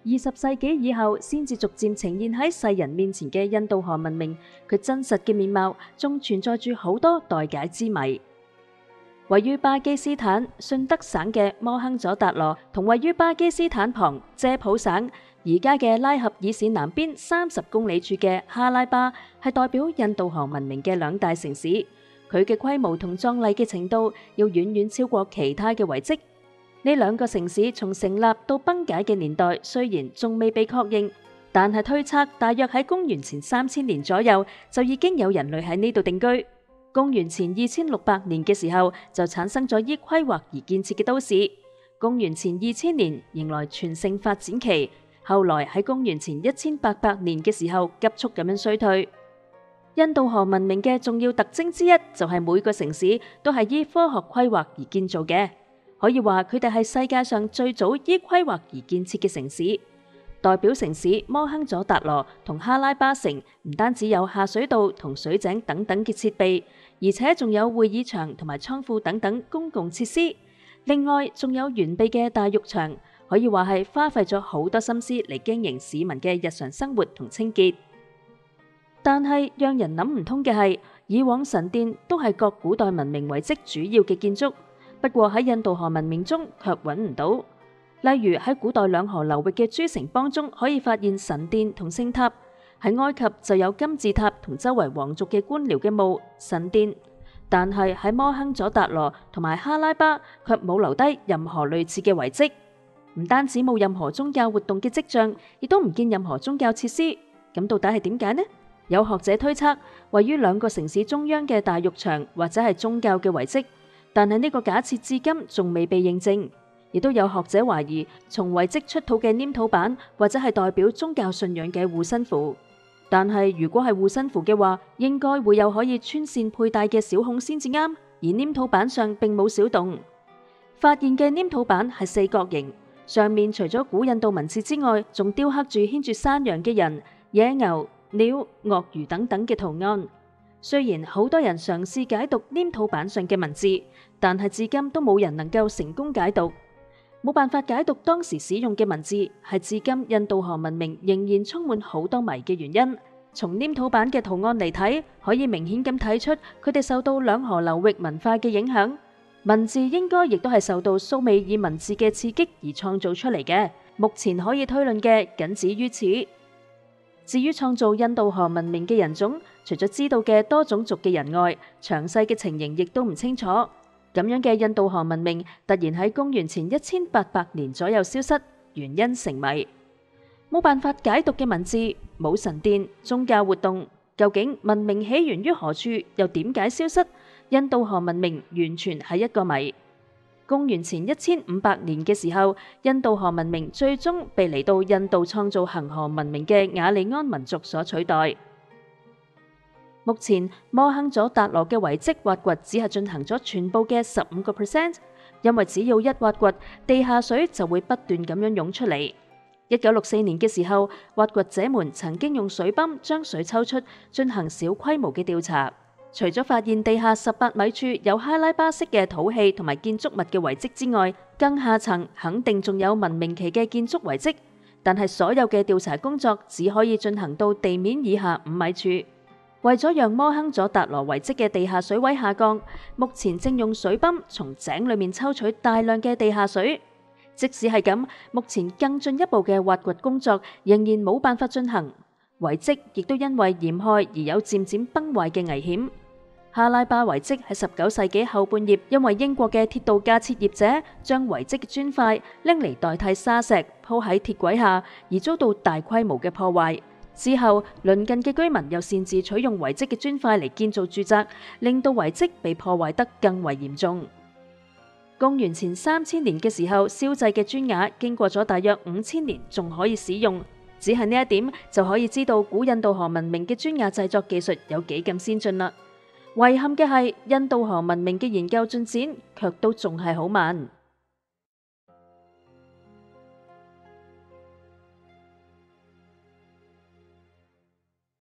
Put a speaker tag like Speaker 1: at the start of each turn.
Speaker 1: 20世紀以後先至逐漸呈現喺世人面前嘅印度河文明，佢真實嘅面貌仲存在住好多待解之謎。位於巴基斯坦順德省嘅摩亨佐達羅，同位於巴基斯坦旁遮普省而家嘅拉合爾市南邊30公里處嘅哈拉巴，係代表印度河文明嘅兩大城市。佢嘅規模同壯麗嘅程度，要遠遠超過其他嘅遺跡。呢兩個城市從成立到崩解嘅年代雖然仲未被確認，但係推測大約喺公元前3000年左右就已經有人類喺呢度定居。公元前2600年嘅時候就產生咗依規劃而建設嘅都市。公元前2000年迎來全盛發展期，後來喺公元前1800年嘅時候急速咁樣衰退。印度河文明嘅重要特徵之一就係每個城市都係依科學規劃而建造嘅。可以話佢哋係世界上最早依規劃而建設嘅城市。代表城市摩亨佐達羅同哈拉巴城唔單止有下水道同水井等等嘅設備，而且仲有會議場同埋倉庫等等公共設施。另外仲有完備嘅大浴場，可以話係花費咗好多心思嚟經營市民嘅日常生活同清潔。但係讓人諗唔通嘅係，以往神殿都係各古代文明遺跡主要嘅建築。不過喺印度河文明中卻揾唔到，例如喺古代兩河流域嘅諸城邦中可以發現神殿同聖塔，喺埃及就有金字塔同周圍皇族嘅官僚嘅墓神殿，但係喺摩亨佐達羅同埋哈拉巴卻冇留低任何類似嘅遺跡。唔單止冇任何宗教活動嘅跡象，亦都唔見任何宗教設施。咁到底係點解呢？有學者推測，位於兩個城市中央嘅大浴場或者係宗教嘅遺跡。但係呢個假設至今仲未被認證，亦都有學者懷疑從遺跡出土嘅黏土板或者係代表宗教信仰嘅護身符。但係如果係護身符嘅話，應該會有可以穿線佩戴嘅小孔先至啱，而黏土板上並冇小洞。發現嘅黏土板係四角形，上面除咗古印度文字之外，仲雕刻住牽住山羊嘅人、野牛、鳥、鱷魚等等嘅圖案。雖然好多人嘗試解讀黏土板上嘅文字，但係至今都冇人能夠成功解讀。冇辦法解讀當時使用嘅文字，係至今印度河文明仍然充滿好多謎嘅原因。從黏土板嘅圖案嚟睇，可以明顯咁睇出佢哋受到兩河流域文化嘅影響。文字應該亦都係受到蘇美爾文字嘅刺激而創造出嚟嘅。目前可以推論嘅僅止於此。至於創造印度河文明嘅人種，除咗知道嘅多種族嘅人外，詳細嘅情形亦都唔清楚。咁樣嘅印度河文明突然喺公元前1800年左右消失，原因成謎。冇辦法解讀嘅文字，冇神殿、宗教活動，究竟文明起源於何處，又點解消失？印度河文明完全係一個謎。公元前1500年嘅時候，印度河文明最終被嚟到印度創造恒河文明嘅雅利安民族所取代。目前摩亨佐達羅嘅遺跡挖掘只係進行咗全部嘅15%，因為只要一挖掘，地下水就會不斷咁樣湧出嚟。1964年嘅時候，挖掘者們曾經用水泵將水抽出，進行小規模嘅調查。除咗發現地下18米處有哈拉巴式嘅土器同埋建築物嘅遺跡之外，更下層肯定仲有文明期嘅建築遺跡。但係所有嘅調查工作只可以進行到地面以下5米處。為咗讓摩亨佐達羅遺跡嘅地下水位下降，目前正用水泵從井裏面抽取大量嘅地下水。即使係咁，目前更進一步嘅挖掘工作仍然冇辦法進行，遺跡亦都因為鹽害而有漸漸崩壞嘅危險。哈拉巴遺跡喺19世紀後半葉，因為英國嘅鐵道架設業者將遺跡嘅磚塊拎嚟代替沙石鋪喺鐵軌下，而遭到大規模嘅破壞。之後，鄰近嘅居民又擅自取用遺跡嘅磚塊嚟建造住宅，令到遺跡被破壞得更為嚴重。公元前3000年嘅時候，燒製嘅磚瓦經過咗大約5000年，仲可以使用。只係呢一點就可以知道古印度河文明嘅磚瓦製作技術有幾咁先進啦。遺憾嘅係，印度河文明嘅研究進展卻都仲係好慢。